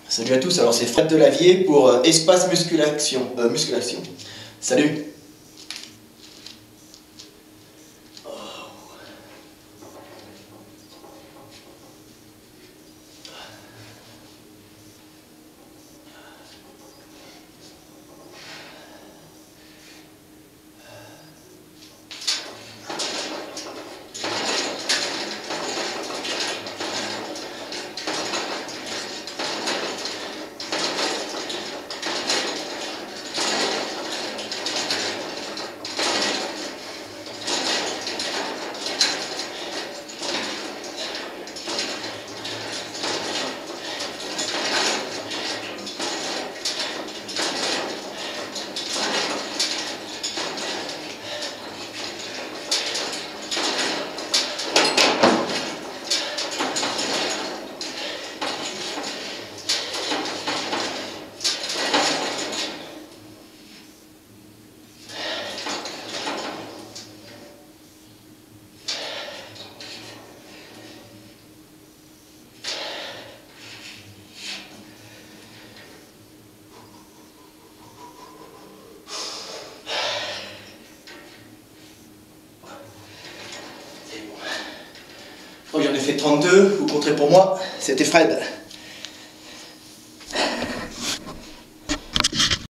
Salut à tous, alors c'est Fred Delavier pour Espace Musculation. Salut. J'en ai fait 32, vous compterez pour moi, c'était Fred.